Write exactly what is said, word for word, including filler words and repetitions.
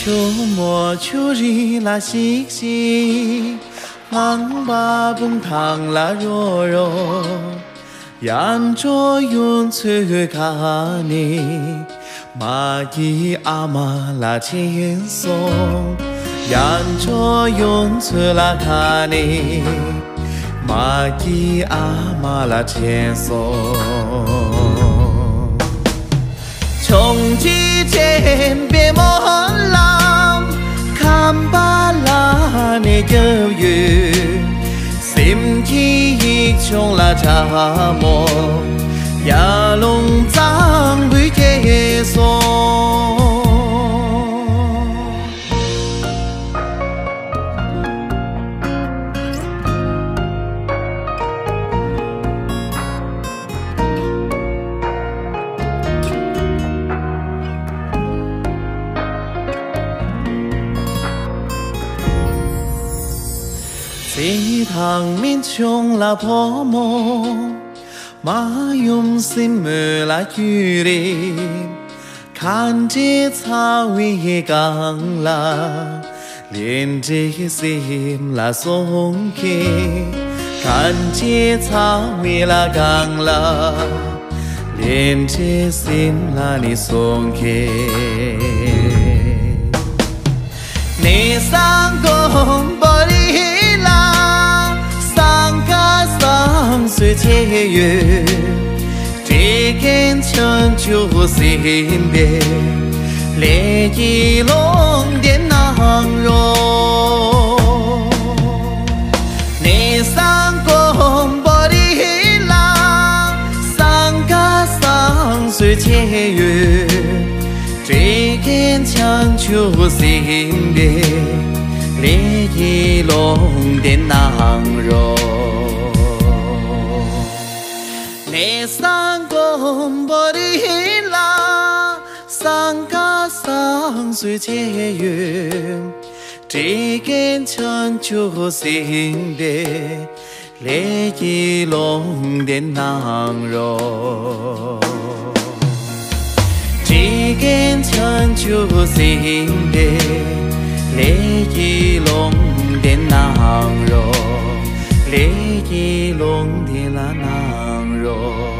秋末秋日啦细细，浪把蹦汤啦弱弱，扬着云翠卡尼，马吉阿玛啦轻松，扬着云翠啦卡尼，马吉阿玛啦轻松。从今天别莫浪，看吧啦你就有，心起一种啦茶沫，呀龙藏不结束。西塘面穷啦破梦，马用心没啦距离，看着草为刚啦，连着心啦松开，看着草为啦刚啦，连着心啦你松开，你上公不离。随天月，这根枪就心别，烈一龙的囊肉。你上公婆的啦，上个上随天月，这根枪就心别，烈一龙的囊肉。你上公婆的啦，上个上随天月，这根枪就心别，烈一龙的囊肉。这根枪就心别，烈一龙的囊肉，烈一龙的那囊肉。